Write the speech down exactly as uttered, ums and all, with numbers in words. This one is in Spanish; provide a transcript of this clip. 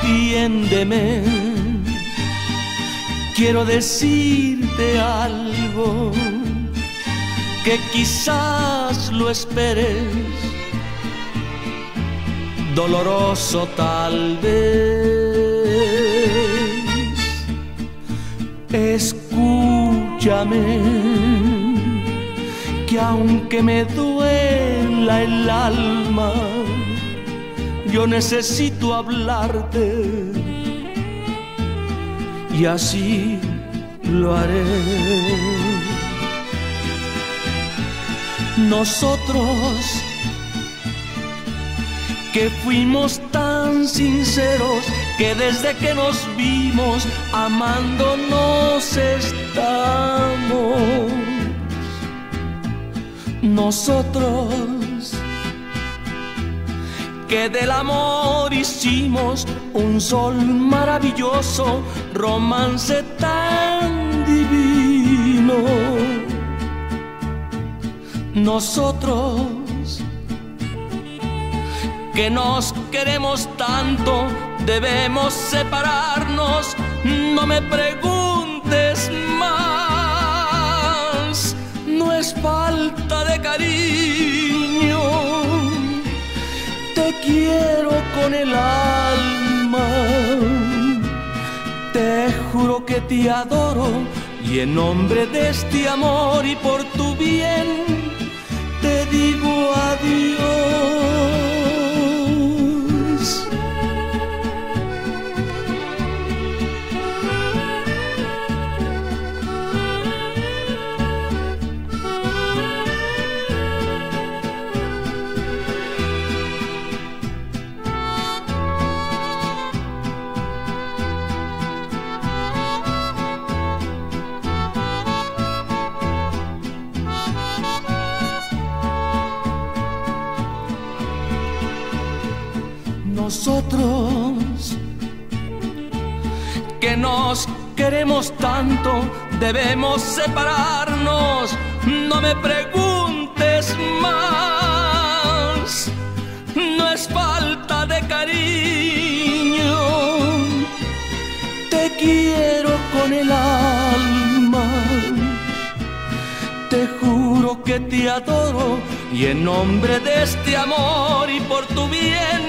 entiéndeme. Quiero decirte algo que quizás lo esperes, doloroso tal vez. Escúchame, que aunque me duela el alma, yo necesito hablarte, y así lo haré. Nosotros que fuimos tan sinceros, que desde que nos vimos amándonos estamos. Nosotros que del amor hicimos un sol maravilloso, romance tan divino. Nosotros que nos queremos tanto, debemos separarnos. No me preguntes más, no es falta de cariño. Te quiero con el alma, te juro que te adoro, y en nombre de este amor y por tu bien te digo adiós. Nosotros que nos queremos tanto, debemos separarnos. No me preguntes más, no es falta de cariño. Te quiero con el alma, te juro que te adoro, y en nombre de este amor y por tu bien